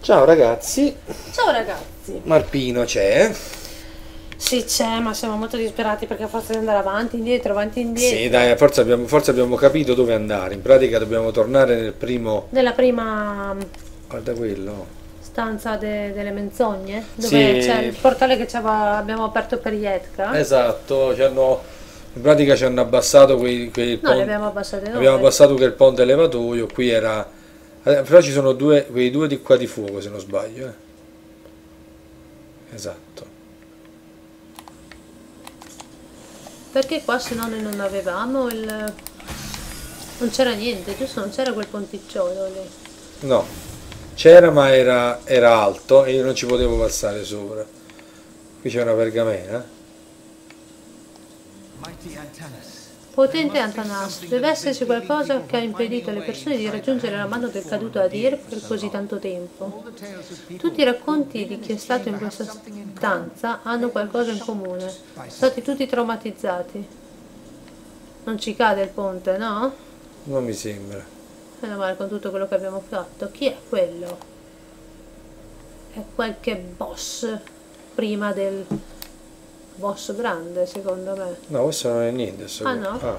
Ciao ragazzi, Ciao ragazzi. Marpino c'è? Sì, c'è, ma siamo molto disperati perché a forza di andare avanti, indietro, Sì, dai, forse abbiamo capito dove andare. In pratica dobbiamo tornare nel primo... nella prima Guarda quello. stanza delle menzogne, dove c'è Sì, il portale che abbiamo aperto per Yetka. esatto, in pratica ci hanno abbassato quei No, li ponti. abbiamo abbassati Abbiamo noi. abbassato quel ponte elevatoio, qui era... Però ci sono quei due di qua di fuoco se non sbaglio, eh. Esatto. Perché qua se no noi non avevamo il... Non c'era niente, giusto? Non c'era quel ponticciolo lì. No, c'era ma era alto e io non ci potevo passare sopra. Qui c'è una pergamena. Potente Antanas, deve esserci qualcosa che ha impedito alle persone di raggiungere la mano del caduto Adir per così tanto tempo. Tutti i racconti di chi è stato in questa stanza hanno qualcosa in comune. Sono stati tutti traumatizzati. Non ci cade il ponte, no? Non mi sembra. Meno male con tutto quello che abbiamo fatto. Chi è quello? È qualche boss prima del boss grande, secondo me. No, questo non è niente. Ah, no? Ah,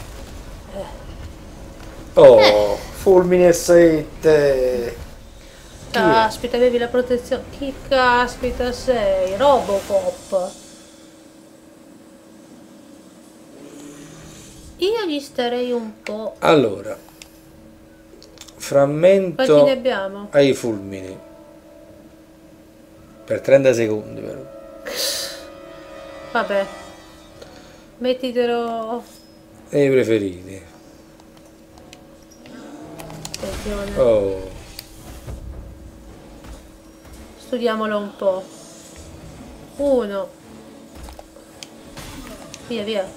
ecco. Oh, fulmini e saette. Chi è? Caspita, avevi la protezione. Chi caspita sei? Robocop. Io gli starei un po'. Allora, Quanti ne frammento abbiamo? ai fulmini. Per 30 secondi, però. Vabbè. Mettitelo. E i preferiti. Attenzione. Oh, Studiamolo un po'. Uno. Via, via.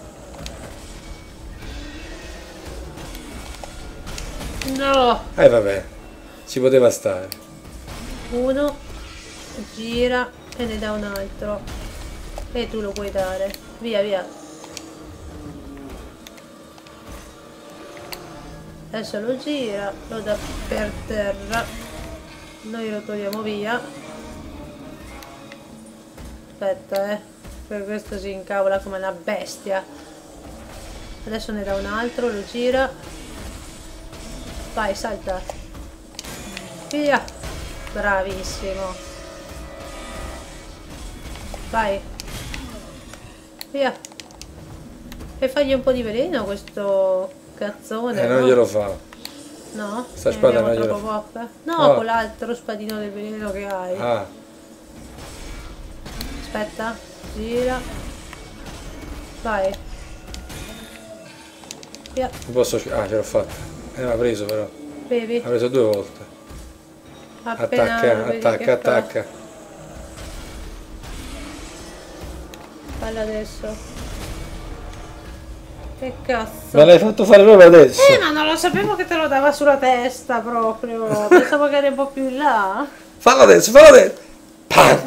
No. vabbè, ci poteva stare. Uno. Gira e ne dà un altro. E tu lo puoi dare. Via, via. Adesso lo gira, lo dà per terra. Noi lo togliamo via. Aspetta, per questo si incavola come una bestia. Adesso ne dà un altro, lo gira. Vai, salta. Via. Bravissimo. Vai. Via. E fagli un po' di veleno a questo cazzone. Non no? glielo fa. No? Sta Ne spada abbiamo non glielo troppo fa. poca? No, Ah. con l'altro spadino del veleno che hai. Ah, Aspetta, gira. Vai. Via. non posso... Ah, ce l'ho fatta. Mi ha preso però. Bevi. Ha preso 2 volte. Appena lo vedi Attacca, che fa. attacca. Fallo adesso. Che cazzo. Me l'hai fatto fare proprio adesso. Ma non lo sapevo che te lo dava sulla testa proprio. Pensavo che era un po' più in là. Fallo adesso, fallo adesso. Pam.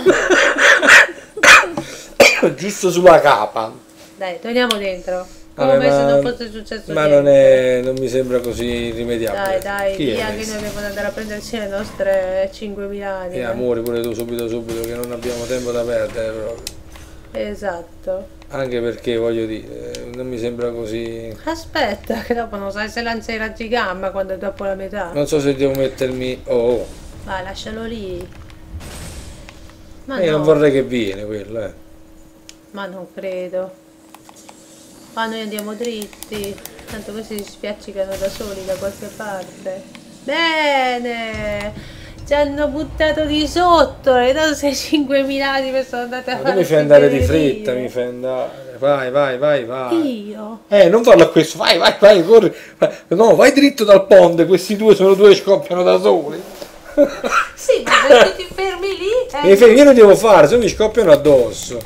Giusto sulla capa. Dai, torniamo dentro. Vabbè, Come se ma- non fosse successo Ma niente. non mi sembra così irrimediabile. Dai, Chi è via che questo? noi dobbiamo andare a prenderci le nostre 5.000 anime. Amore, pure tu subito, che non abbiamo tempo da perdere proprio. Esatto. Anche perché voglio dire, non mi sembra così. Aspetta, che dopo non sai se lancia i raggi gamma quando è dopo la metà. Non so se devo mettermi. Oh, Vai, lascialo lì. Ma io no, non vorrei che viene quello, eh. ma non credo. Ma noi andiamo dritti. Tanto questi si spiaccicano da soli da qualche parte. Bene! Ci hanno buttato di sotto. Le nostre 5.000 anime sono andate a Ma tu fare mi fai andare di periferie. fretta, mi fai andare. Vai. Io? Non farlo a questo, vai, corri. No, vai dritto dal ponte, questi due sono due che scoppiano da soli. Sì, ma se tu ti fermi lì... Io non devo fare, se no mi scoppiano addosso.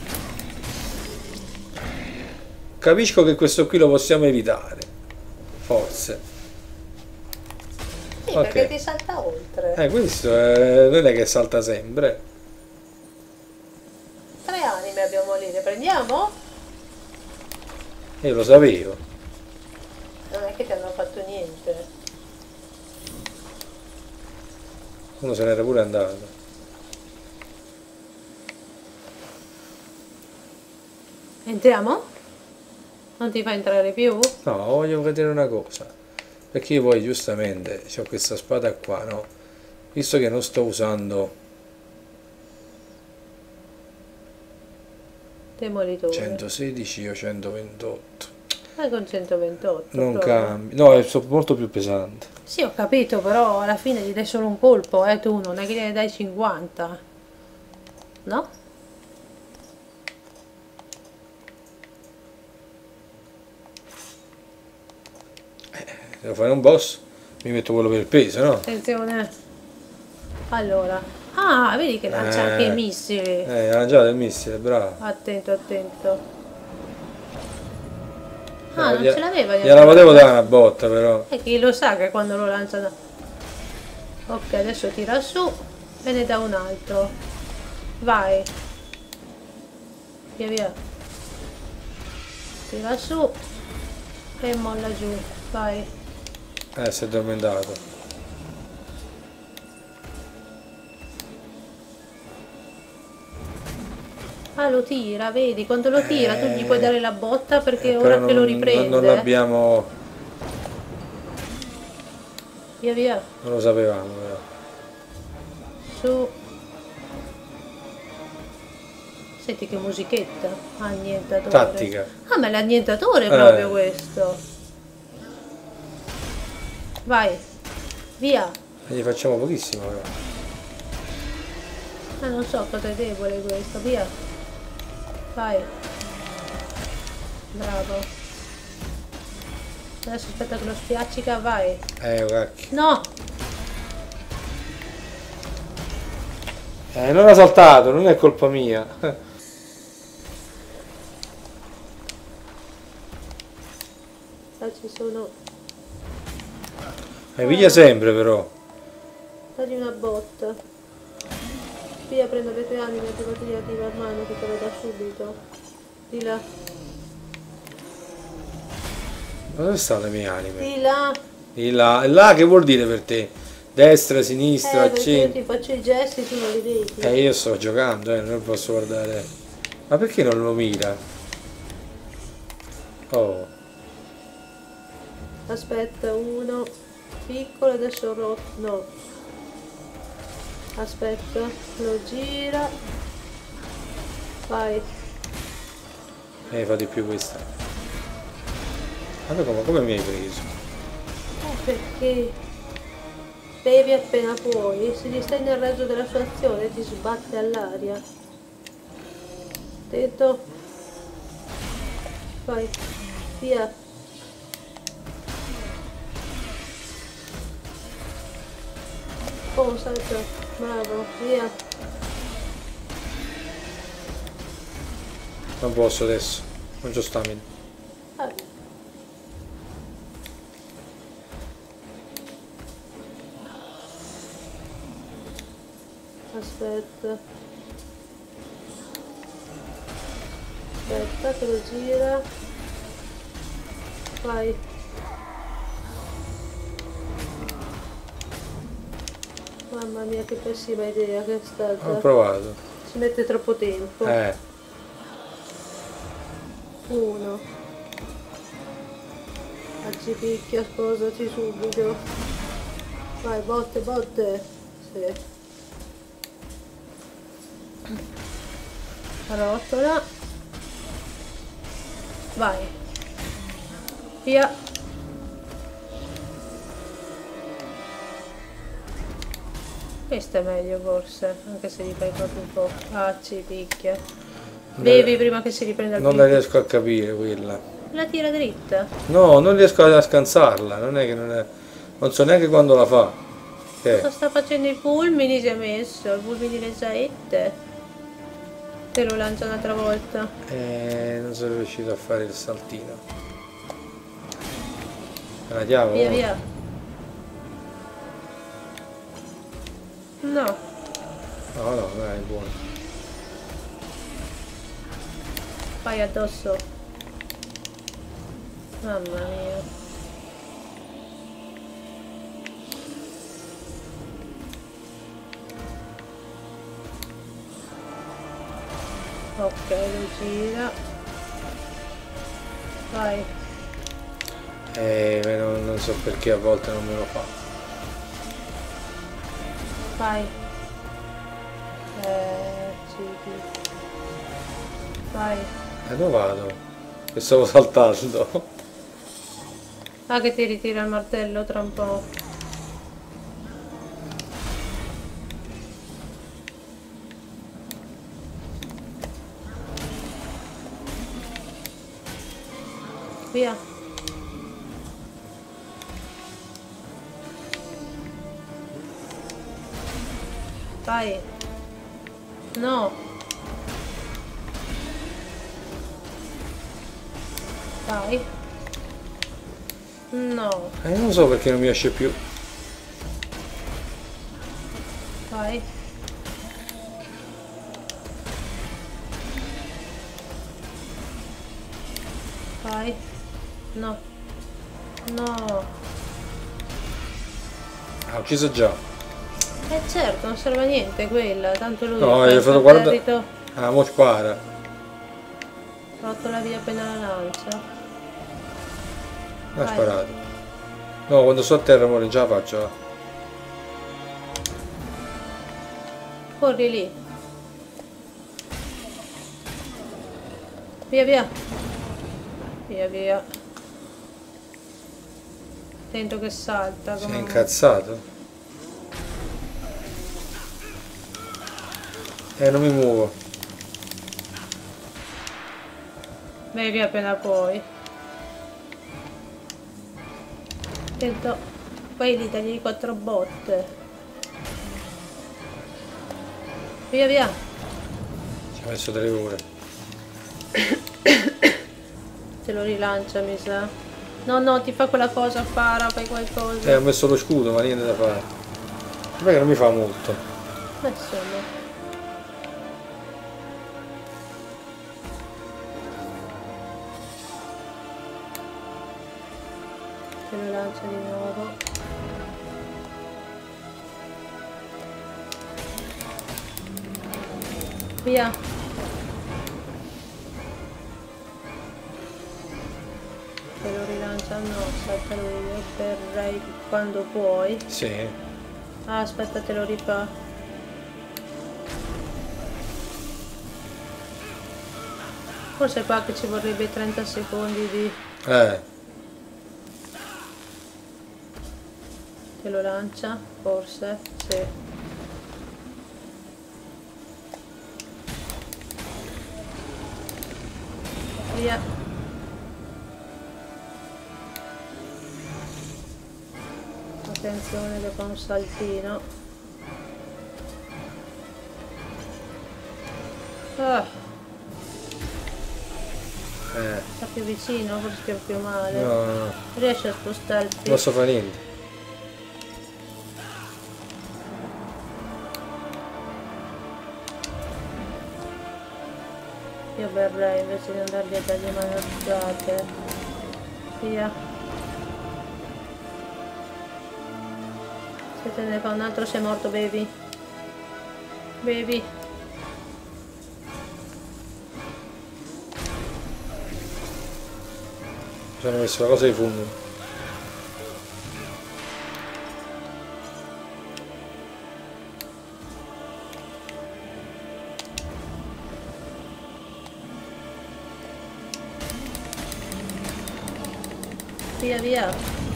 Capisco che questo qui lo possiamo evitare. Forse. Sì, Ok. perché ti salta oltre. Questo non è che salta sempre. 3 anime abbiamo lì, le prendiamo? Io lo sapevo. Non è che ti hanno fatto niente. Uno se n'era pure andato. Entriamo? Non ti fa entrare più? No, voglio vedere una cosa. Perché io poi giustamente ho questa spada qua, no? Visto che non sto usando Demolitore. 116 o 128. Vai con 128. Non prova. cambi. No, è molto più pesante. Sì, ho capito, però alla fine gli dai solo un colpo, tu non è che gliene dai 50. No? Devo fare un boss, mi metto quello per il peso, no? Attenzione. Allora. Ah, vedi che lancia anche i missili. Ha lanciato il missile, bravo. Attento, attento. Ah, non ce l'aveva Gliela potevo dare una botta, però. E chi lo sa che quando lo lanciano. Ok, adesso tira su e ne dà un altro. Vai. Via via. Tira su e molla giù. Vai. Si è addormentato. Ah, lo tira, vedi? Quando lo tira tu gli puoi dare la botta perché però ora che lo riprende. Non l'abbiamo. Via via. Non lo sapevamo, però. Su. Senti che musichetta. Annientatore. Tattica. Ah, ma è l'annientatore proprio questo. Vai. Via. E gli facciamo pochissimo, però. Ah, non so cosa è debole questo. Via. Vai. Bravo. Adesso aspetta che lo spiaccica. Vai. Cacchio. No. Non ha saltato, non è colpa mia. Ci sono. Piglia sempre, però. Dagli una botta. Via, prendo le tue anime, ti porti a mano che te lo dà subito. Di là. Ma dove stanno le mie anime? Di là. Di là. E là che vuol dire per te? Destra, sinistra, Perché io C. ti faccio i gesti, tu non li vedi. Io sto giocando, non posso guardare. Ma perché non lo mira? Oh. Aspetta, uno piccolo, adesso no. Aspetta, lo gira. Vai. Fa di più questa. Ma come mi hai preso? Perché bevi appena puoi, se gli stai nel raggio della sua azione ti sbatte all'aria. Attento. Vai. Via. Oh, salta. Bravo. Via. Non posso adesso. Non c'ho stamina. Aspetta. Aspetta che lo gira. Vai. Mamma mia che pessima idea che è stata. Ho provato. Ci mette troppo tempo. Uno. Ci picchia, sposati subito. Vai, botte, botte. Sì. Rotola. Vai. Via. Questo è meglio forse, anche se gli fai proprio un po'. Ah, ci picchia. Bevi prima che si riprenda il Non la riesco a capire quella. La tira dritta. No, non riesco a scansarla, non è che non so neanche quando la fa. Cosa sta facendo i fulmini si è messo, i fulmini le saette. Te lo lancia un'altra volta. Non sono riuscito a fare il saltino. Andiamo. Via via. No. No, dai, è buono. Vai addosso. Mamma mia. Ok, lo gira. Vai. Non so perché a volte non me lo fa. Vai. Sì. Vai. Dove vado? Che stavo saltando. Ah, che ti ritira il martello tra un po'. Via. Vai. No. Vai. No. Non so perché non mi esce più. Vai. Vai. No. No. Ha ucciso già. Certo, non serve a niente quella, tanto lui No, fa gli ho il fatto guarda. satellite, Ah, mo spara. rottola via appena la lancia. Ha Vai. sparato. No, quando sto a terra muore già la faccio. Va. Corri lì. Via via. Via via. Attento che salta. Si è come- incazzato. Non mi muovo. Vai via appena puoi. Attento. Poi lì tagli 4 botte. Via via. Ci ha messo 3 ore. Te lo rilancia mi sa. No no, ti fa quella cosa, para, fai qualcosa. Ho messo lo scudo, ma niente da fare. Perché non mi fa molto. Insomma. Te lo lancia di nuovo. Via. Te lo rilancia, no, salta lui per Ray quando puoi. Sì. Ah, aspetta, te lo rifà. Forse qua che ci vorrebbe 30 secondi di... Te lo lancia? Forse? Sì. Via. Attenzione che fa un saltino. Ah, sta più vicino, forse più male. No. Riesci a spostarti? Non posso fare niente. Io berrei invece di andargli a dargli mangiate. Via. Se te ne fa un altro sei morto, baby. Baby. Mi sono messo la cosa di fondo. Via via.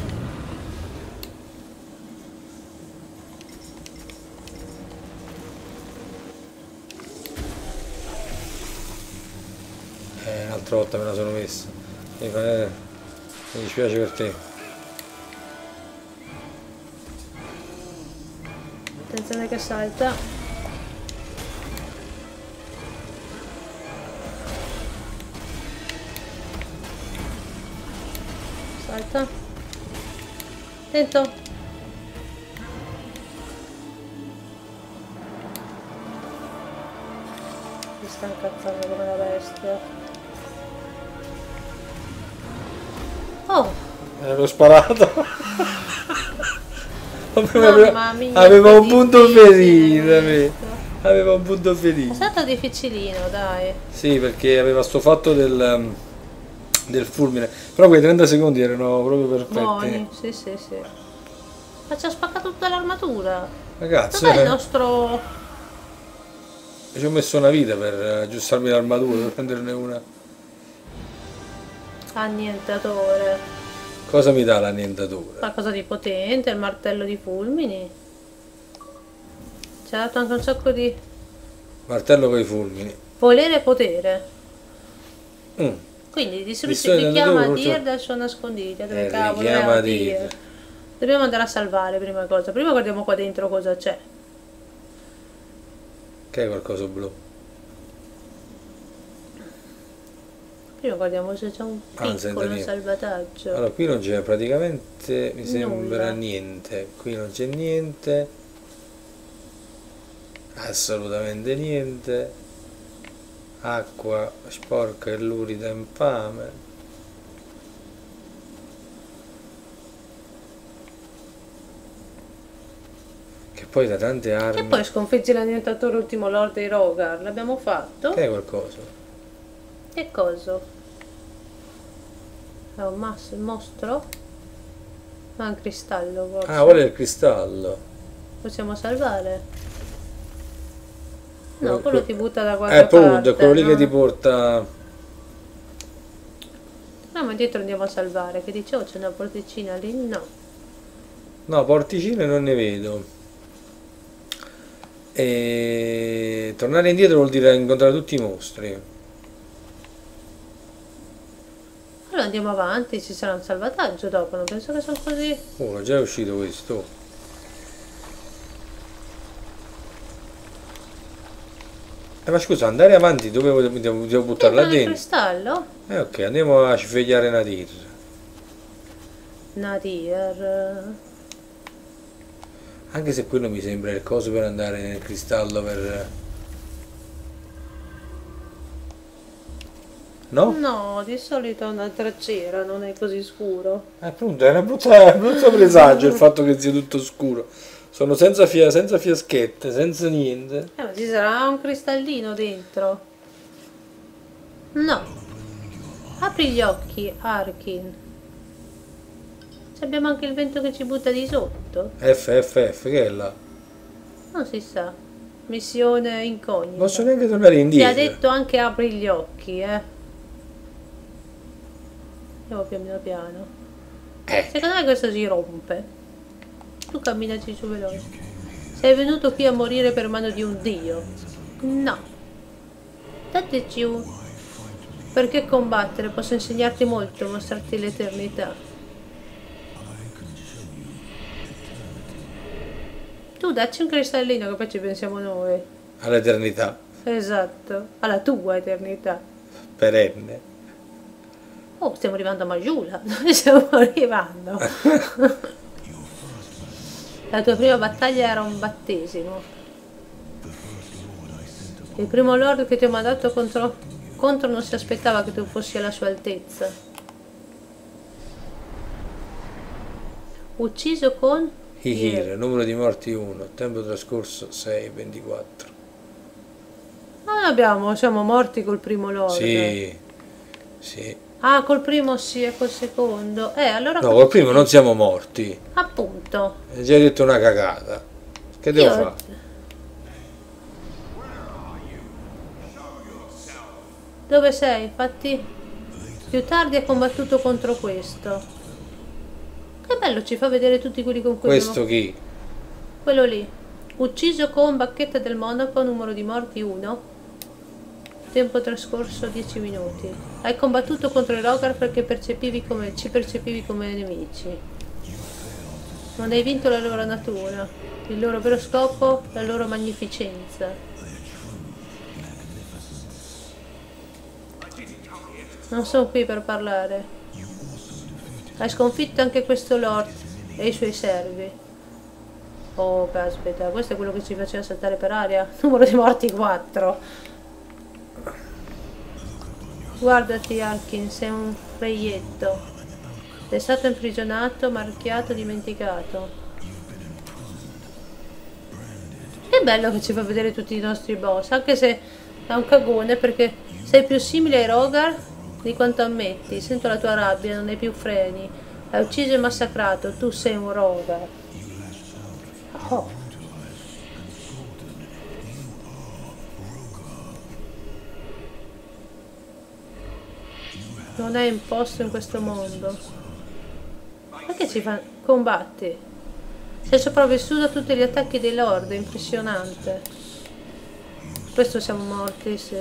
Un'altra volta me la sono messa. Mi dispiace per te. Attenzione che salta. Salta. Attento. Mi sta incazzando come una bestia. Oh! L'ho sparato. Mamma mia, Aveva un che punto difficile ferito. questo. Aveva un punto È felice. stato difficilino, dai. Sì, perché aveva sto fatto del fulmine. Però quei 30 secondi erano proprio perfetti. Buoni, sì, sì, sì. Ma ci ha spaccato tutta l'armatura. Ragazzi, Dov'è il nostro ci ho messo una vita per aggiustarmi l'armatura, per prenderne una. annientatore? Cosa mi dà l'annientatura? Qualcosa di potente, il martello di fulmini. Ci ha dato anche un sacco di Martello con i fulmini. volere e potere. Mm. Quindi Distruggere richiama l'annientatore, Dir dal suo nascondiglio. Dove cavolo richiama è Dir. Dir? Dobbiamo andare a salvare prima cosa. Prima guardiamo qua dentro cosa c'è. Che è qualcosa blu? Prima guardiamo se c'è un Ah, sento piccolo niente. salvataggio. Allora, qui non c'è praticamente, mi sembra Nulla. niente. Qui non c'è niente. Assolutamente niente. Acqua sporca e lurida infame. Che poi da tante E armi. poi sconfiggi l'annientatore ultimo lord dei Rogar. L'abbiamo fatto? Che è qualcosa? Che cosa? È un mostro? Ah, un cristallo forse. Ah, quello è il cristallo. Possiamo salvare? No, Quello- quello ti butta da qualche appunto, parte. è quello lì che no? ti porta. No, ma dietro andiamo a salvare. Che dice, oh, c'è una porticina lì? No. No, porticine non ne vedo. E tornare indietro vuol dire incontrare tutti i mostri. Allora andiamo avanti, ci sarà un salvataggio dopo. Non penso che sono così. Oh, già è uscito questo. Ma scusa, andare avanti dove devo buttarla Dentro nel dentro? cristallo? Ok, andiamo a svegliare Nadir. Nadir. Anche se quello mi sembra il coso per andare nel cristallo per. No? No, di solito è una tracciera, non è così scuro. Appunto, è un brutto presagio il fatto che sia tutto scuro. Sono senza fiaschette, senza niente. Ma ci sarà un cristallino dentro? No. Apri gli occhi, Arkin. Abbiamo anche il vento che ci butta di sotto. FFF, che è là? Non si sa. Missione incognita. Posso neanche tornare Ti indietro. ha detto anche apri gli occhi, eh. Andiamo piano piano. Secondo me questo si rompe. Tu camminaci su veloce. Sei venuto qui a morire per mano di un dio. No. Date giù. Perché combattere? Posso insegnarti molto, mostrarti l'eternità. Tu dacci un cristallino che poi ci pensiamo noi. All'eternità, Esatto. Alla tua eternità. perenne. Oh, stiamo arrivando a Majula. Dove stiamo arrivando? La tua prima battaglia era un battesimo. Il primo lord che ti ho mandato contro non si aspettava che tu fossi alla sua altezza. Ucciso con Hihir, numero di morti 1, tempo trascorso 6, 24. Non abbiamo, siamo morti col primo lord. Sì, sì. Ah, col primo sì e col secondo. Allora No, cosa col primo ci non dici? siamo morti. Appunto. Hai già detto una cagata. Che devo Io- fare? Dove sei? Infatti più tardi hai combattuto contro questo. Che bello, ci fa vedere tutti quelli con cui Questo chi? Quello lì. Ucciso con bacchetta del monaco, numero di morti 1. Tempo trascorso 10 minuti. Hai combattuto contro i Rogar perché ci percepivi come nemici. Non hai vinto la loro natura, il loro vero scopo, la loro magnificenza. Non sono qui per parlare. Hai sconfitto anche questo Lord e i suoi servi. Oh, caspita, questo è quello che ci faceva saltare per aria. Numero di morti 4. Guardati, Arkin, sei un reietto. Sei stato imprigionato, marchiato, dimenticato. Che è bello che ci fa vedere tutti i nostri boss, anche se è un cagone perché sei più simile ai Rogar di quanto ammetti. Sento la tua rabbia, non hai più freni. Hai ucciso e massacrato, tu sei un Rogar. Oh. Non è imposto in questo mondo. Perché ci fa... combatti? Sei sopravvissuto a tutti gli attacchi dei Lord, è impressionante. Questo siamo morti, sì.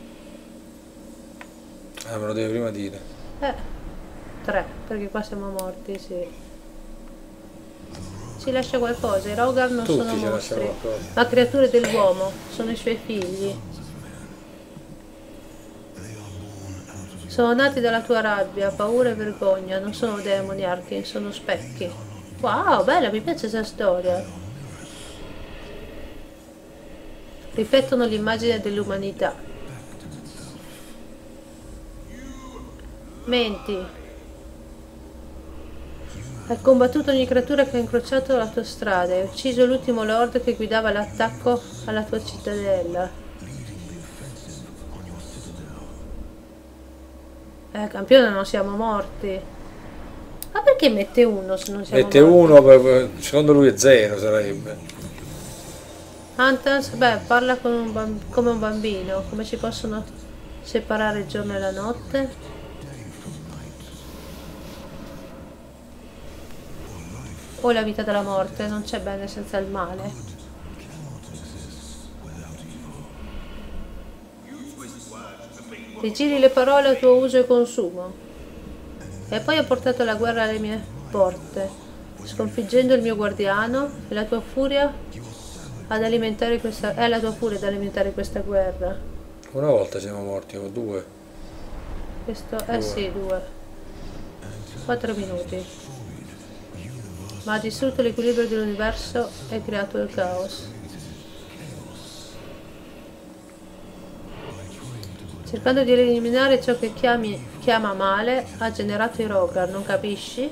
Ah, me lo devi prima dire. 3, perché qua siamo morti, sì. Ci lascia qualcosa, i Rogar non Tutti sono ci lasciano mostri, qualcosa. ma creature dell'uomo, sono i suoi figli. Sono nati dalla tua rabbia, paura e vergogna, non sono demoni, archi, sono specchi. Wow, bella, mi piace questa storia. Riflettono l'immagine dell'umanità. Menti. Hai combattuto ogni creatura che ha incrociato la tua strada, hai ucciso l'ultimo lord che guidava l'attacco alla tua cittadella. Campione, non siamo morti. Ma perché mette 1 se non siamo Mette morti? 1, secondo lui è 0 sarebbe. Hunters, beh, parla con come un bambino. Come si possono separare il giorno e la notte? O la vita dalla morte, non c'è bene senza il male. Rigiri le parole a tuo uso e consumo. E poi ha portato la guerra alle mie porte, sconfiggendo il mio guardiano e la tua furia ad alimentare questa... è la tua furia ad alimentare questa guerra. Una volta siamo morti, o 2. Questo... sì, 2. 4 minuti. Ma ha distrutto l'equilibrio dell'universo e creato il caos. Cercando di eliminare ciò che chiama male, ha generato i Rogar, non capisci?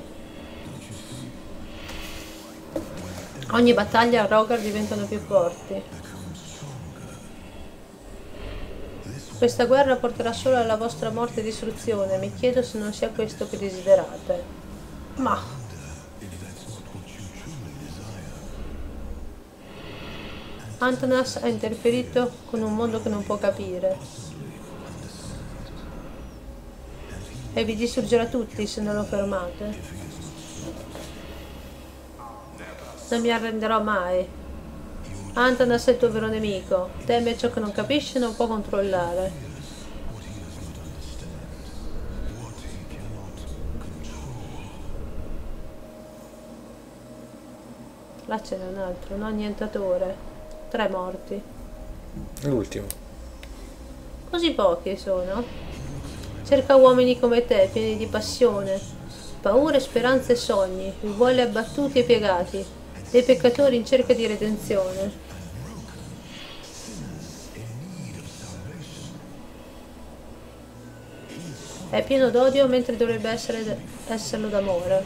Ogni battaglia i Rogar diventano più forti. Questa guerra porterà solo alla vostra morte e distruzione. Mi chiedo se non sia questo che desiderate. Ma... Antanas ha interferito con un mondo che non può capire. E vi distruggerà tutti se non lo fermate. Non mi arrenderò mai. Antanas è il tuo vero nemico. Teme ciò che non capisce e non può controllare. Là ce n'è un altro, un annientatore. 3 morti. L'ultimo. Così pochi sono. Cerca uomini come te, pieni di passione, paure, speranze e sogni, uguali abbattuti e piegati, dei peccatori in cerca di redenzione. È pieno d'odio mentre dovrebbe esserlo d'amore.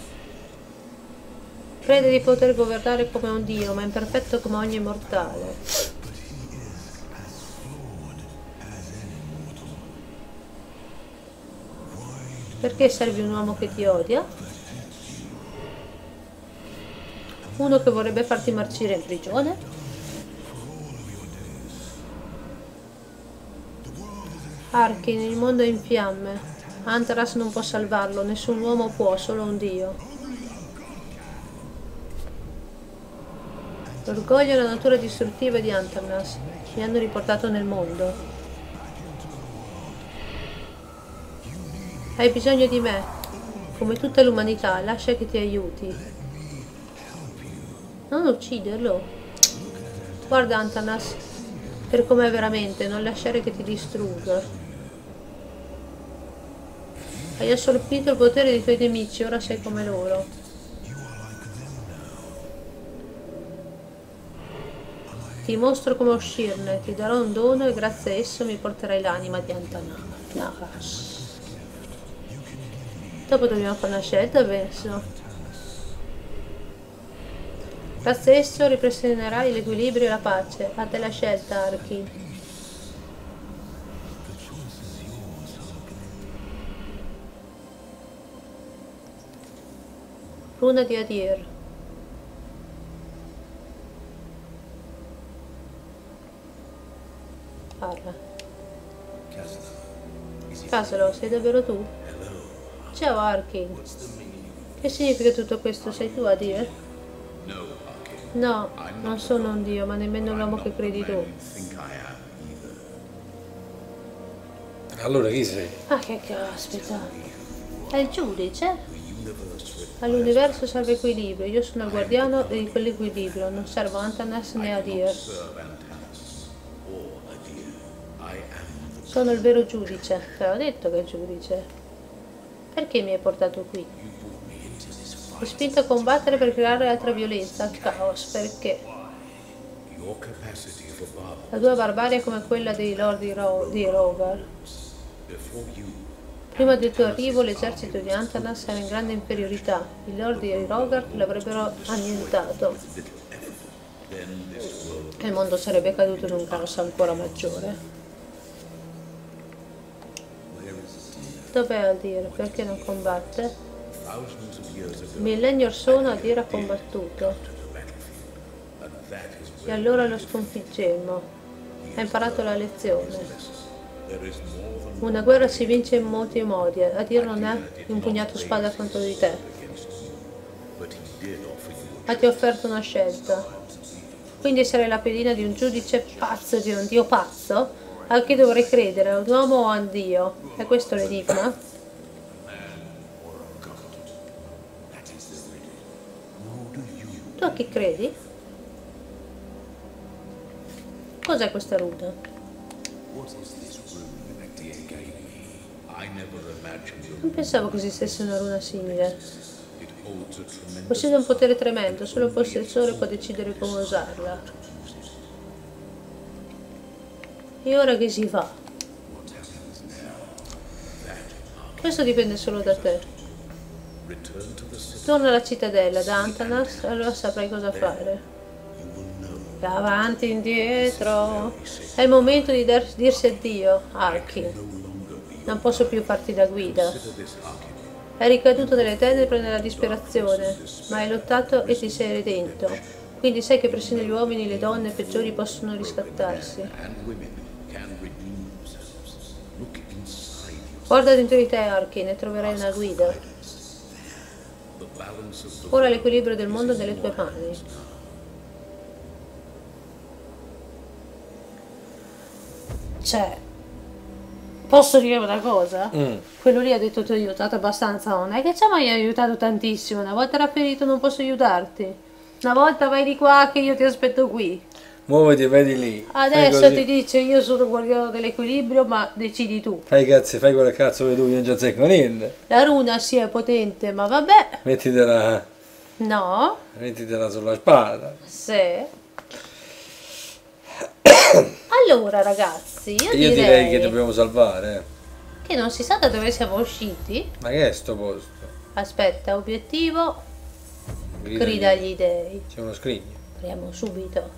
Crede di poter governare come un dio, ma è imperfetto come ogni mortale. Perché servi un uomo che ti odia? Uno che vorrebbe farti marcire in prigione? Arkin, il mondo è in fiamme. Antaras non può salvarlo, nessun uomo può, solo un dio. L'orgoglio e la natura distruttiva di Antanas mi hanno riportato nel mondo. Hai bisogno di me, come tutta l'umanità, lascia che ti aiuti. Non ucciderlo. Guarda Antanas, per com'è veramente, non lasciare che ti distrugga. Hai assorbito il potere dei tuoi nemici, ora sei come loro. Ti mostro come uscirne, ti darò un dono e grazie a esso mi porterai l'anima di Antanas. Dopo dobbiamo fare una scelta, penso. Grazie a esso ripristinerai l'equilibrio e la pace. A te la scelta, Arkin. Runa di Adir. Parla. Casalo, sei davvero tu? Ciao Arkin. Che significa tutto questo? Sei tu, Adir? No, non sono un dio, ma nemmeno l'uomo che credi tu. Allora chi sei? Ah, che caspita. È il giudice? All'universo serve equilibrio. Io sono il guardiano di quell'equilibrio. Non servo Antanas né Adir. Sono il vero giudice. Te l'ho detto che è il giudice. Perché mi hai portato qui? Mi hai spinto a combattere per creare altra violenza, al caos. Perché? La tua barbarie è come quella dei Lord di Rogar. Prima del tuo arrivo l'esercito di Antanas era in grande inferiorità. I Lord di Rogar l'avrebbero annientato. E il mondo sarebbe caduto in un caos ancora maggiore. Dov'è Adir? Perché non combatte? Millenni or sono Adir ha combattuto. E allora lo sconfiggemmo. Ha imparato la lezione. Una guerra si vince in molti modi. Adir non ha impugnato spada contro di te. Ma ti ha offerto una scelta. Quindi sarei la pedina di un giudice pazzo, di un dio pazzo? A chi dovrei credere? A un uomo o a un dio? È questo l'enigma? Tu a chi credi? Cos'è questa ruta? Non pensavo che esistesse una runa simile. Possiede un potere tremendo, solo il possessore può decidere come usarla. E ora che si fa? Questo dipende solo da te. Torna alla cittadella, da Antanas, allora saprai cosa fare. Avanti, indietro. È il momento di dirsi addio, Arkin. Non posso più farti da guida. È ricaduto nelle tenebre e nella disperazione, ma hai lottato e ti sei redento. Quindi sai che persino gli uomini e le donne peggiori possono riscattarsi. Guarda dentro di te, Arkin, e troverai una guida. Ora l'equilibrio del mondo è nelle tue mani. Cioè, posso dire una cosa? Quello lì ha detto ti ho aiutato abbastanza, non è che ci ha mai aiutato tantissimo. Una volta era ferito non posso aiutarti. Una volta vai di qua che io ti aspetto qui. Muoviti e vedi lì. Adesso ti dice io sono guardiano dell'equilibrio, ma decidi tu. Fai cazzo, fai quel cazzo che tu, io non ci azzecco niente. La runa sì è potente, ma vabbè. Mettitela. No. Mettitela sulla spada. Sì. Allora ragazzi, io direi che dobbiamo salvare. Che non si sa da dove siamo usciti. Ma che è sto posto? Aspetta, obiettivo. Grida agli dei. C'è uno scrigno. Apriamo subito.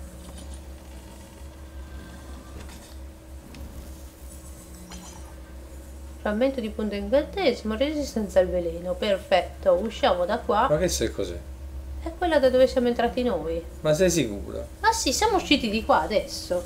Frammento di punto incantesimo, resistenza al veleno. Perfetto, usciamo da qua. Ma che sei cos'è? È quella da dove siamo entrati noi. Ma sei sicura? Ma sì, siamo usciti di qua adesso.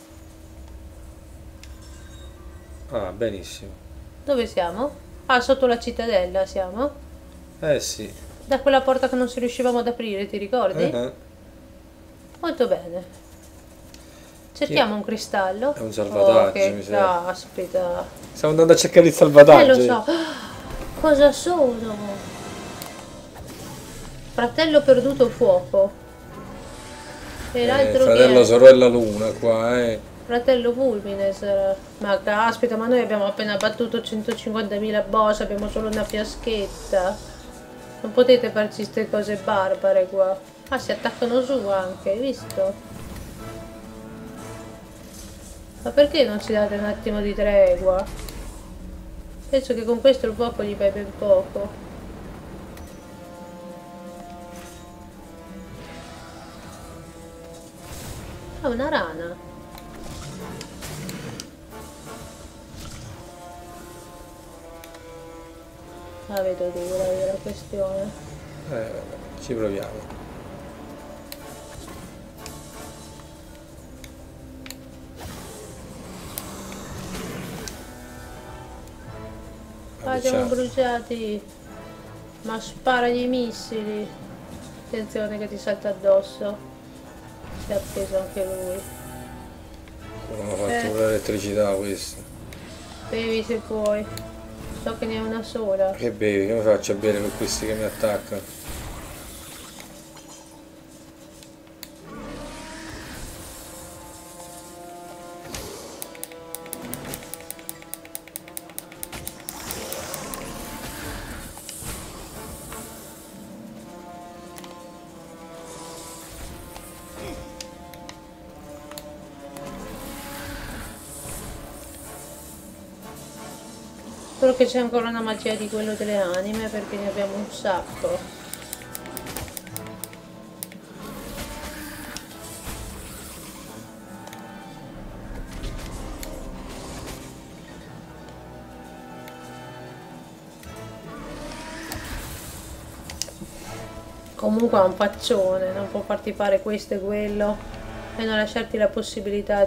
Ah, benissimo. Dove siamo? Ah, sotto la cittadella siamo? Eh sì. Da quella porta che non si riuscivamo ad aprire, ti ricordi? Molto bene. Cerchiamo un cristallo. È un salvataggio, che mi sa. caspita. Stiamo andando a cercare il salvataggio. Lo so. Cosa sono? Fratello perduto fuoco. E l'altro fratello, sorella luna qua, Fratello fulmine sarà. Ma caspita, ma noi abbiamo appena battuto 150.000 boss, abbiamo solo una fiaschetta. Non potete farci queste cose barbare qua. Ah, si attaccano su anche, hai visto? Ma perché non ci date un attimo di tregua? Penso che con questo il fuoco gli fai ben poco. Ah, una rana. La vedo dura io la questione. Vabbè, ci proviamo. Ah, siamo bruciati. Ma sparagli i missili. Attenzione che ti salta addosso. Si è appeso anche lui. Non ho fatto pure l'elettricità questo. Bevi se puoi. So che ne è una sola. Che bevi? Che mi faccio a bere per questi che mi attaccano? Solo che c'è ancora una magia di quello delle anime perché ne abbiamo un sacco. Comunque è un faccione, non può farti fare questo e quello e non lasciarti la possibilità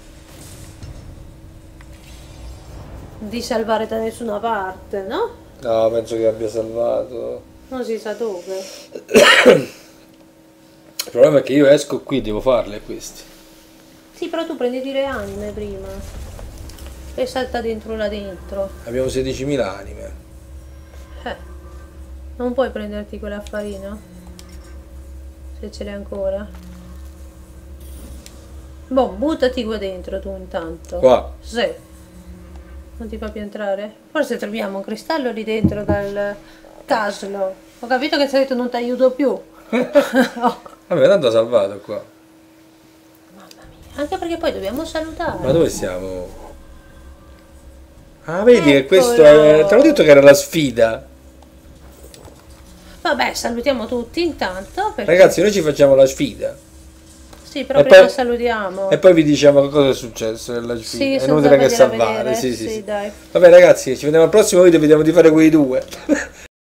di salvare da nessuna parte, no? No, penso che abbia salvato. Non si sa dove. Il problema è che io esco qui, devo farle questi. Sì, però tu prenditi le anime prima e salta dentro là dentro. Abbiamo 16.000 anime. Non puoi prenderti quell'affarino? Se ce l'hai ancora. Boh, buttati qua dentro tu intanto. Qua? Sì. Non ti fa più entrare? Forse troviamo un cristallo lì dentro dal caslo. Ho capito che sei detto non ti aiuto più. Oh. Vabbè, tanto ha salvato qua. Mamma mia. Anche perché poi dobbiamo salutare. Ma dove siamo? Ah, vedi che Eccolo. questo è... Te l'ho detto che era la sfida. Vabbè, salutiamo tutti intanto. Perché... Ragazzi, noi ci facciamo la sfida. Sì, però E prima poi- salutiamo. E poi vi diciamo cosa è successo nella Sì, sfida. È senza inutile che fargliela salvare. vedere. Sì, sì, Sì, sì. dai. Vabbè ragazzi, ci vediamo al prossimo video e vediamo di fare quei due.